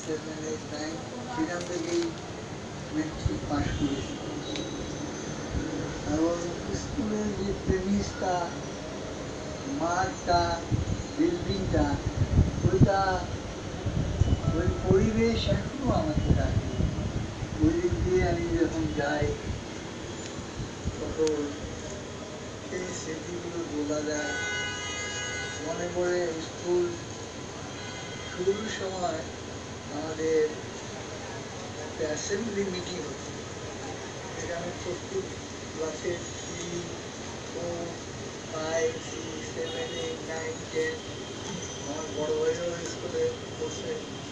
7, 8, 9 সেখান থেকেই matric pass করেছি। এবং স্কুলের যে প্রেমিসটা, মাঠটা, বিল্ডিংটা, ওইটা, ওই পরিবেশ এখনো আমাকে ডাকে। ওই দিক দিয়ে আমি যখন যাই তখন সেই স্মৃতিগুলো বলা যায়। মনে পড়ে স্কুল শুরুর সময় আমাদের একটা অ্যাসেম্বলি মিটিং হতো, সেখানে প্রত্যেক ক্লাসের 3, 4, 5, 6, 7, 8, 9, 10 আমার বড় ভাইরাও স্কুলে পড়ছে,